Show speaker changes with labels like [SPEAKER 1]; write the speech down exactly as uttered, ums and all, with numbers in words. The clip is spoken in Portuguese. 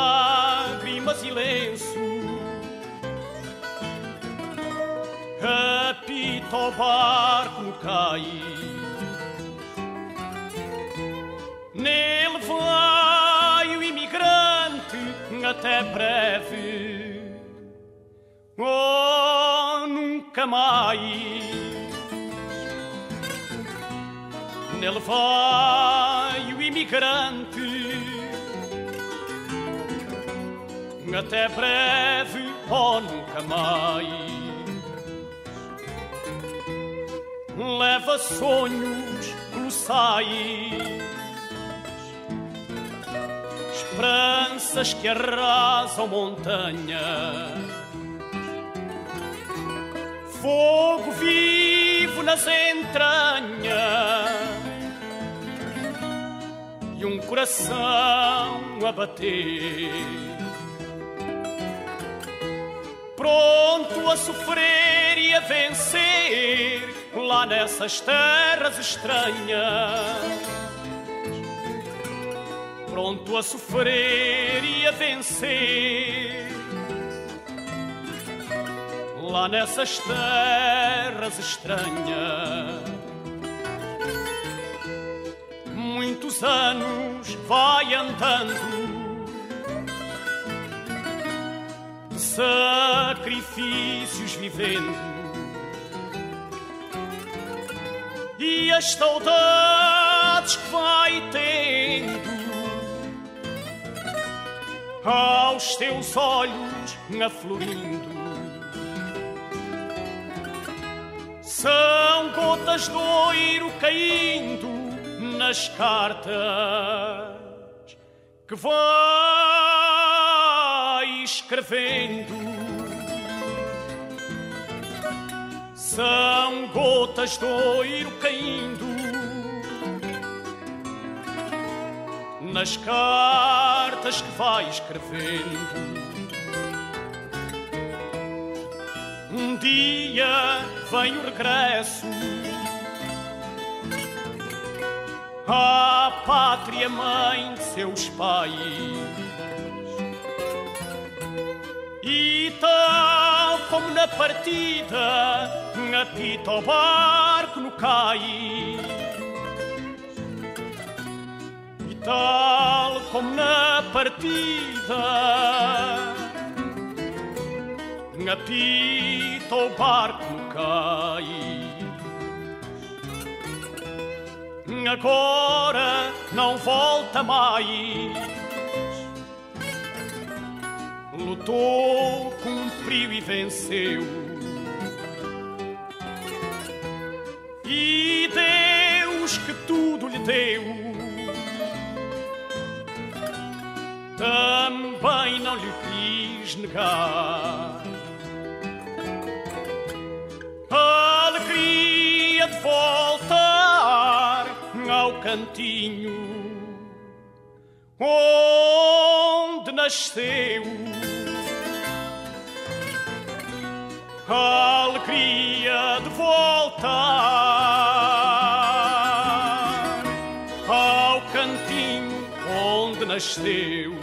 [SPEAKER 1] lágrimas e lenço, apita o barco no cais. Nele vai o imigrante até breve, oh, nunca mais. Nele vai o imigrante até breve, oh, nunca mais. Leva sonhos colossais, esperanças que arrasam montanhas, fogo vivo nas entranhas e um coração a bater, pronto a sofrer e a vencer lá nessas terras estranhas. Pronto a sofrer e a vencer lá nessas terras estranhas. Muitos anos vai andando, sacrifícios vivendo, e as saudades que vai tendo aos teus olhos aflorindo são gotas de ouro caindo nas cartas que vai escrevendo. São gotas de ouro caindo nas cartas que vai escrevendo. Um dia vem o regresso à pátria mãe de seus pais, e tal como na partida apita o barco no cais, e tal como na partida apita o barco no cais. Agora não volta mais, lutou, cumpriu e venceu, e Deus que tudo lhe deu também não lhe quis negar a alegria de voltar ao cantinho onde nasceu, a alegria de voltar ao cantinho onde nasceu.